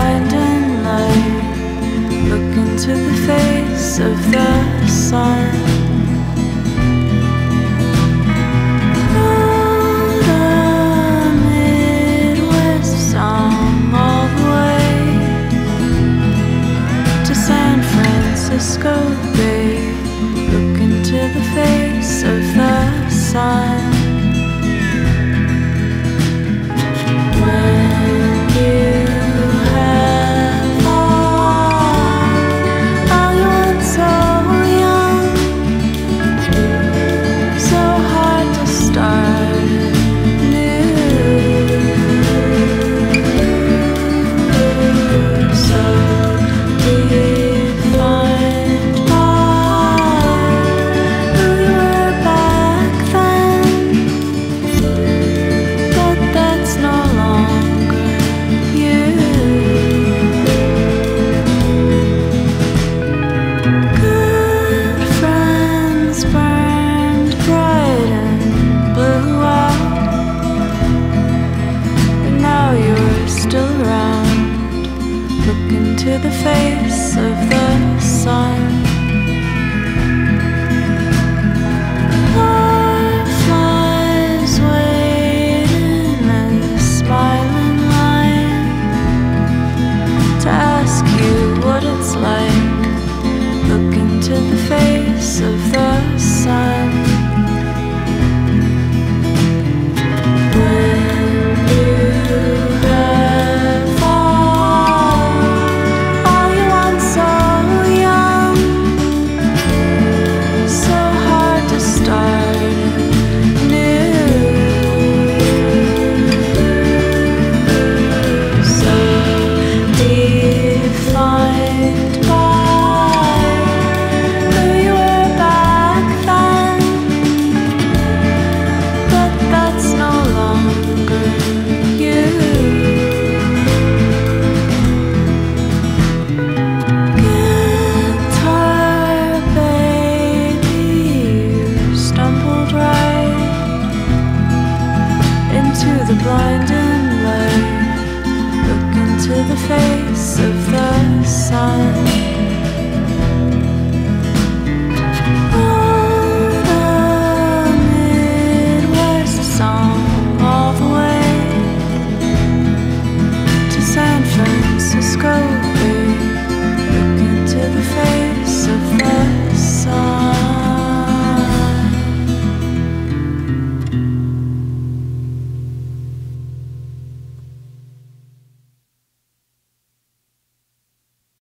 blinding light, look into the face of the sun. Francisco Bay, look into the face of the sun. When you have all you want, so young, so hard to start new, so deep. To the face of the sun. Fireflies waiting in the smiling line to ask you what it's like. Look into the face of the sun. Blinding light, look into the face of the sun.